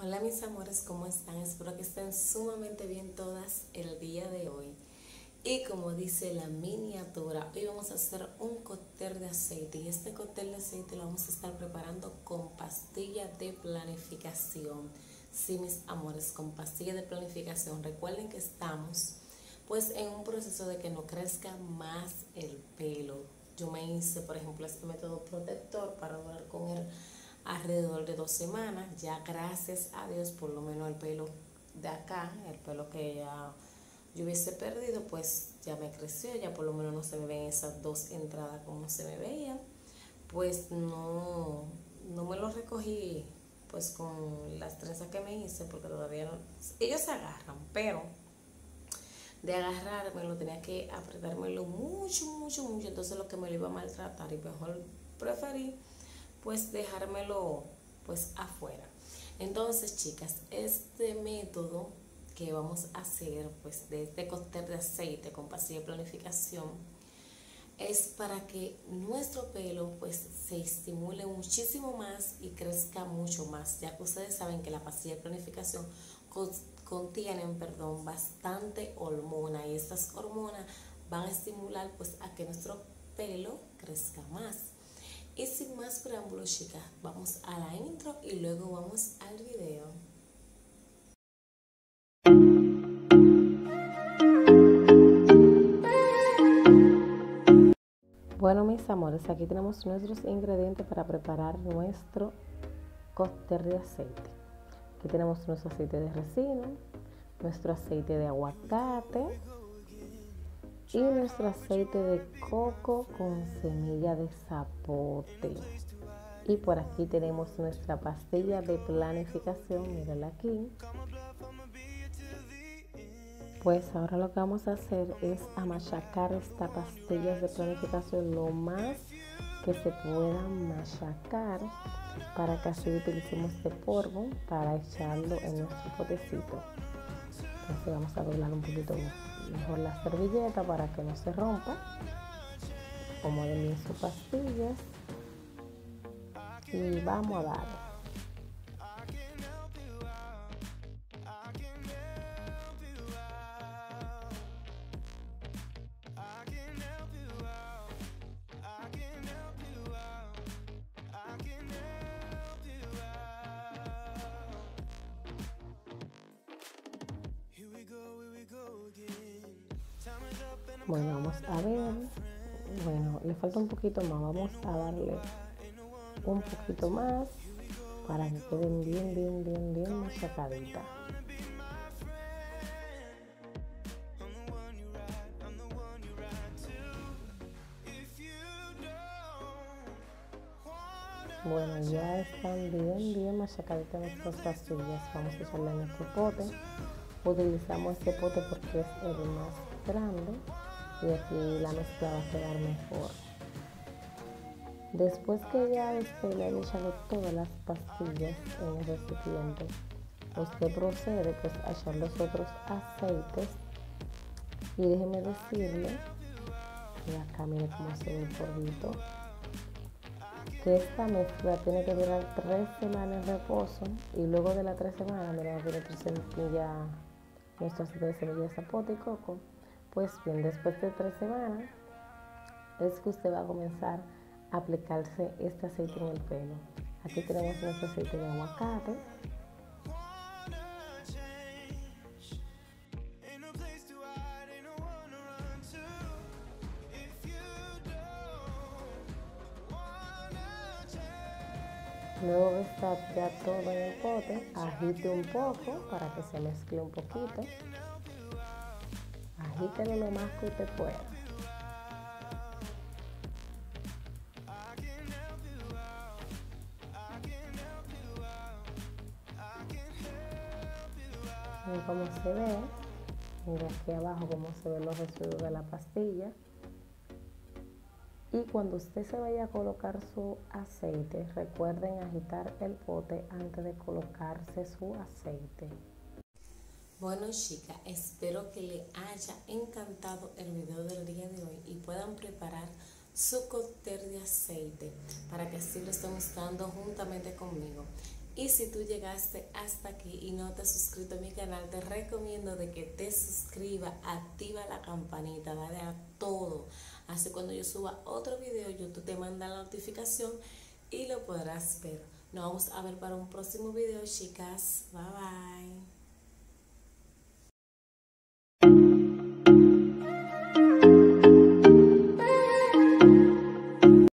Hola mis amores, ¿cómo están? Espero que estén sumamente bien todas el día de hoy. Y como dice la miniatura, hoy vamos a hacer un cóctel de aceite. Y este cóctel de aceite lo vamos a estar preparando con pastilla de planificación. Sí, mis amores, con pastilla de planificación. Recuerden que estamos pues en un proceso de que no crezca más el pelo. Yo me hice, por ejemplo, este método protector para durar con él alrededor de 2 semanas. Ya gracias a Dios, por lo menos el pelo de acá, el pelo que ya yo hubiese perdido, pues ya me creció, ya por lo menos no se me ven esas dos entradas como se me veían. Pues no me lo recogí pues con las trenzas que me hice, porque todavía no, ellos se agarran, pero de agarrármelo tenía que apretármelo mucho, entonces lo que me lo iba a maltratar, y mejor preferí pues dejármelo pues afuera. Entonces, chicas, este método que vamos a hacer pues de este cóctel de aceite con pastilla de planificación es para que nuestro pelo pues se estimule muchísimo más y crezca mucho más, ya que ustedes saben que la pastilla de planificación contienen, bastante hormona, y estas hormonas van a estimular pues a que nuestro pelo crezca más. Y sin más preámbulos, chicas, vamos a la intro y luego vamos al video. Bueno, mis amores, aquí tenemos nuestros ingredientes para preparar nuestro cóctel de aceite. Aquí tenemos nuestro aceite de resina, nuestro aceite de aguacate y nuestro aceite de coco con semilla de zapote. Y por aquí tenemos nuestra pastilla de planificación, mírenla aquí. Pues ahora lo que vamos a hacer es machacar esta pastilla de planificación lo más que se pueda machacar, para que así utilicemos este polvo para echarlo en nuestro potecito. Entonces vamos a doblar un poquito mejor la servilleta para que no se rompa. Acomoden bien sus pastillas y vamos a darle. Bueno, vamos a ver. Bueno, le falta un poquito más. Vamos a darle un poquito más para que queden bien machacaditas. Bueno, ya están bien machacaditas nuestras pastillas. Vamos a echarle en este pote. Utilizamos este pote porque es el más grande y aquí la mezcla va a quedar mejor. Después que ya le han echado todas las pastillas en el recipiente, usted procede pues a echar los otros aceites. Y déjeme decirle, y acá mire cómo se ve el polvito, que esta mezcla tiene que durar 3 semanas en reposo, y luego de las 3 semanas, mira, tiene nuestro aceite de semilla de zapote y coco. Pues bien, después de 3 semanas es que usted va a comenzar a aplicarse este aceite en el pelo. Aquí tenemos nuestro aceite de aguacate. Luego de estar ya todo en el pote, agite un poco para que se mezcle un poquito. Agítelo lo más que usted pueda. Miren cómo se ve. Mira aquí abajo cómo se ven los residuos de la pastilla. Y cuando usted se vaya a colocar su aceite, recuerden agitar el pote antes de colocarse su aceite. Bueno, chicas, espero que les haya encantado el video del día de hoy y puedan preparar su cóctel de aceite para que así lo estén mostrando juntamente conmigo. Y si tú llegaste hasta aquí y no te has suscrito a mi canal, te recomiendo de que te suscribas, activa la campanita, dale a todo. Así cuando yo suba otro video, YouTube te manda la notificación y lo podrás ver. Nos vamos a ver para un próximo video, chicas. Bye bye.